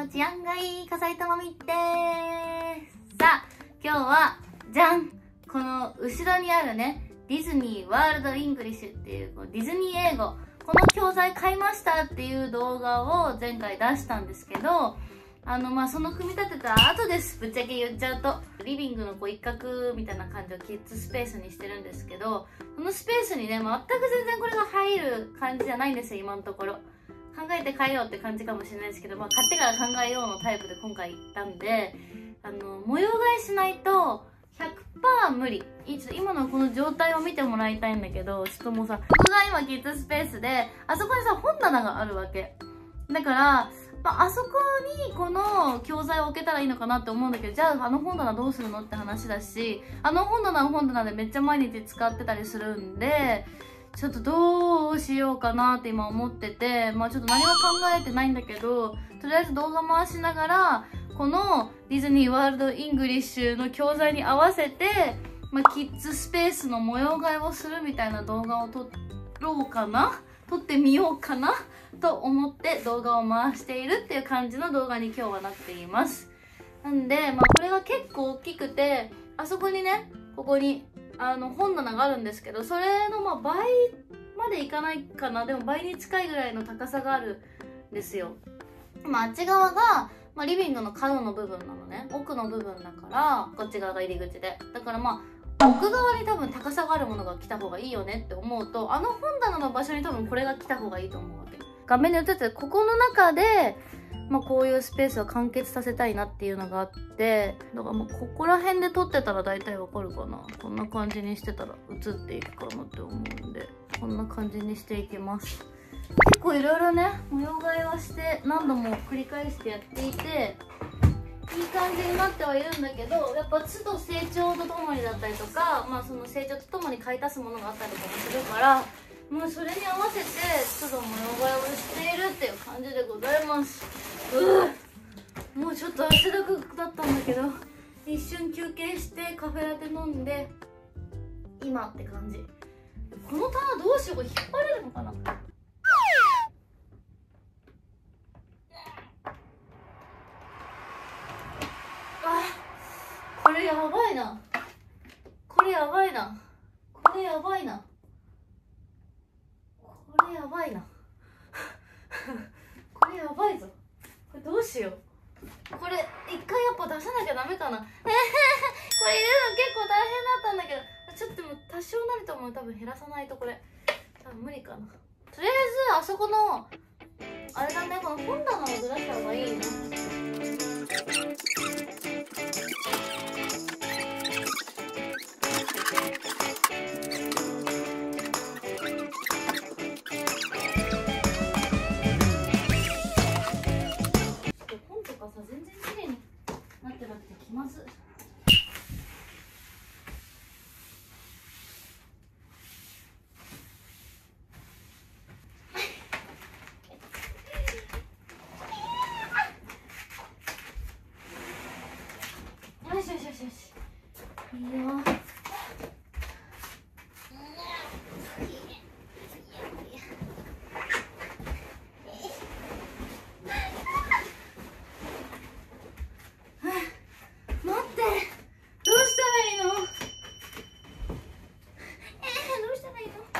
治安がいい笠井智美です。さあ、今日は、じゃん、この後ろにあるね、ディズニーワールドイングリッシュっていうディズニー英語、この教材買いましたっていう動画を前回出したんですけど、その組み立てた後です。ぶっちゃけ言っちゃうと。リビングの一角みたいな感じをキッズスペースにしてるんですけど、そのスペースにね、全く全然これが入る感じじゃないんですよ、今のところ。考えて変えようって感じかもしれないですけど、買ってから考えようのタイプで今回行ったんで、模様替えしないと 100% 無理。今のこの状態を見てもらいたいんだけど、ちょっともうさ、ここが今キッズスペースで、あそこにさ、本棚があるわけ。だから、あそこにこの教材を置けたらいいのかなって思うんだけど、じゃああの本棚どうするのって話だし、あの本棚は本棚でめっちゃ毎日使ってたりするんで、ちょっとどうしようかなって今思ってて、ちょっと何も考えてないんだけど、とりあえず動画回しながら、このディズニーワールドイングリッシュの教材に合わせて、キッズスペースの模様替えをするみたいな動画を撮ってみようかなと思って動画を回しているっていう感じの動画に今日はなっています。なんで、これが結構大きくて、あそこにね、ここに本棚があるんですけど、それの倍までいかないかな。でも倍に近いぐらいの高さがあるんですよ。あっち側が、リビングの角の部分なのね。奥の部分だから、こっち側が入り口で。だから奥側に多分高さがあるものが来た方がいいよねって思うと、あの本棚の場所に多分これが来た方がいいと思うわけ。画面に映ってるここの中で、こういうスペースを完結させたいなっていうのがあって、だからここら辺で撮ってたら大体わかるかな。こんな感じにしてたら映っていくかなって思うんで、こんな感じにしていきます。結構いろいろね、模様替えはして何度も繰り返してやっていて、いい感じになってはいるんだけど、やっぱ都度成長とともにだったりとか、その成長とともに買い足すものがあったりとかもするから、もうそれに合わせて都度模様替えをしているっていう感じでございます。もうちょっと汗だくだったんだけど、一瞬休憩してカフェラテ飲んで今って感じ。この棚どうしよう、これ引っ張れるのかな。これやばいな。これやばいな。これやばいな。これやばいな。これやばいぞ。これどうしよう。これ一回やっぱ出さなきゃダメかな。これ入れるの結構大変だったんだけど、ちょっとでも多少なりとも多分減らさないとこれ多分無理かな。とりあえずあそこのあれだね、この本棚をずらした方がいいね。本とかさ、全然綺麗になってなくて気まずい。よしよしよしよし、いいよ。待って、どうしたらいいの？どうしたらいいの？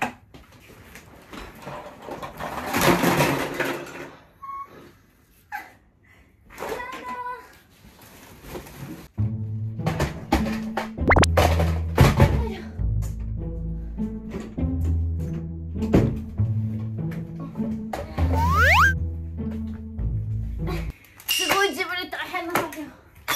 すごい自分で大変なんだけど。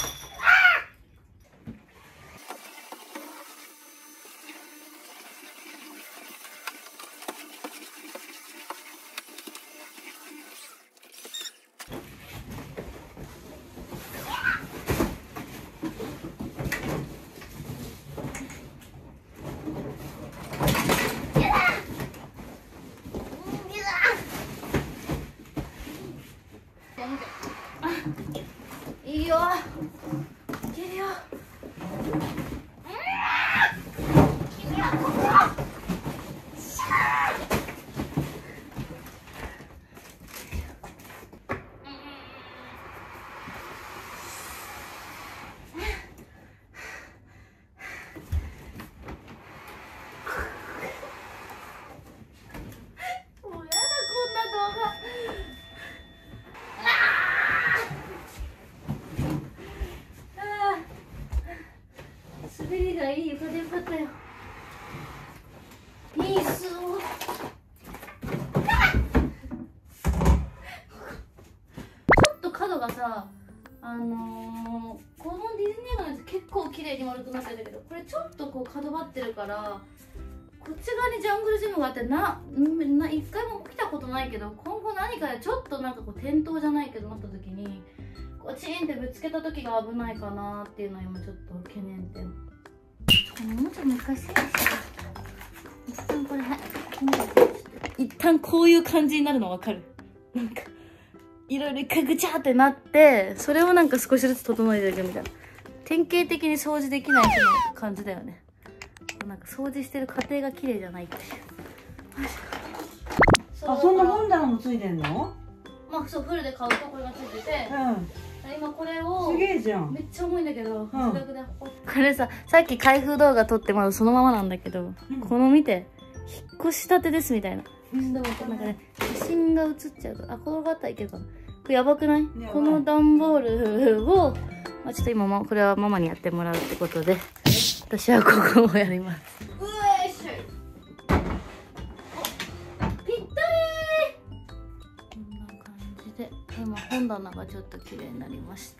いいよ、いけるよ。 さ、このディズニー映画のやつ結構綺麗に丸くなってるんだけど、これちょっとこう角張ってるから、こっち側にジャングルジムがあって一回も来たことないけど、今後何かでちょっとなんかこう転倒じゃないけどなった時にこうチーンってぶつけた時が危ないかなっていうのは今ちょっと懸念点。このおもちゃもう一回整理して一旦これ、はい、一旦こういう感じになるの分かる？なんかいろいろ一回ぐちゃってなって、それをなんか少しずつ整えていくみたいな、典型的に掃除できない人の感じだよね。なんか掃除してる過程が綺麗じゃないっていう。 あ、そんな本棚もついてんの？ まあそう、フルで買うとこれがついてて、今これをすげえじゃん。 めっちゃ重いんだけど、これさ、さっき開封動画撮ってまだそのままなんだけど、この見て、引っ越したてですみたいな。でもなんかね、写真が写っちゃうと、あ、これがあったらいけるかな。これやばくない？この段ボールを、まあ、ちょっと今これはママにやってもらうってことで、私はここをやります。うえしょ。ぴったりー。こんな感じで、今本棚がちょっと綺麗になりました。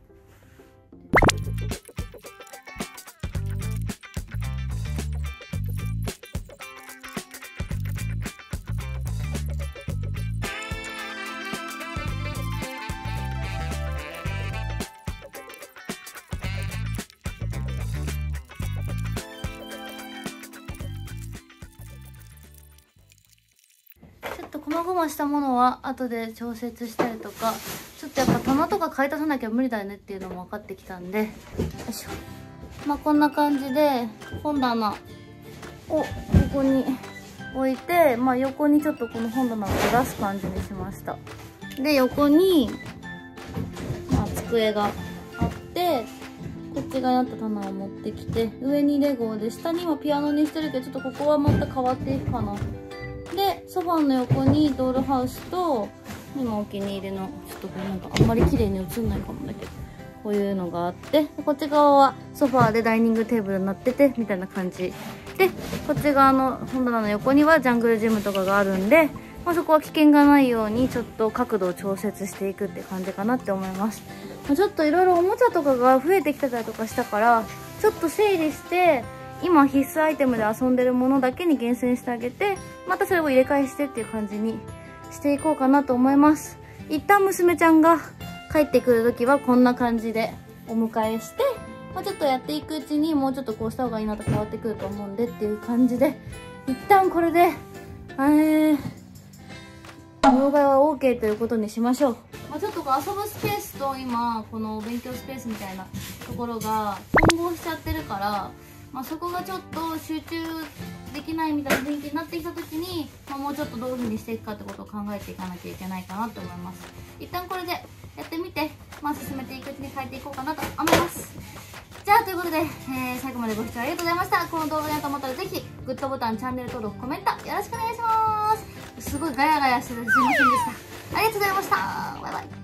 細々したものは後で調節したりとか、ちょっとやっぱ棚とか買い足さなきゃ無理だよねっていうのも分かってきたんで、よいしょ。まあこんな感じで本棚をここに置いて、まあ横にちょっとこの本棚を出す感じにしました。で横に、まあ、机があって、こっち側にあった棚を持ってきて、上にレゴで下に今ピアノにしてるけど、ちょっとここはまた変わっていくかな。でソファーの横にドールハウスと、今お気に入りのちょっとこれなんかあんまり綺麗に映んないかもだけど、こういうのがあって、こっち側はソファーでダイニングテーブルになっててみたいな感じで、こっち側の本棚の横にはジャングルジムとかがあるんで、まあ、そこは危険がないようにちょっと角度を調節していくって感じかなって思います。ちょっといろいろおもちゃとかが増えてきてたりとかしたから、ちょっと整理して今必須アイテムで遊んでるものだけに厳選してあげて、またそれを入れ替えしてっていう感じにしていこうかなと思います。一旦娘ちゃんが帰ってくる時はこんな感じでお迎えして、まあ、ちょっとやっていくうちにもうちょっとこうした方がいいなと変わってくると思うんでっていう感じで、一旦これで動画は OK ということにしましょう。まあ、ちょっとこう遊ぶスペースと今この勉強スペースみたいなところが混合しちゃってるから、まあ、そこがちょっと集中できないみたいな雰囲気になってきた時に、まあ、もうちょっとどういう風にしていくかってことを考えていかなきゃいけないかなと思います。一旦これでやってみて、まあ、進めていくうちに変えていこうかなと思います。じゃあということで、最後までご視聴ありがとうございました。この動画が良かったらぜひグッドボタン、チャンネル登録、コメントよろしくお願いします。すごいガヤガヤしててすいませんでした。ありがとうございました。バイバイ。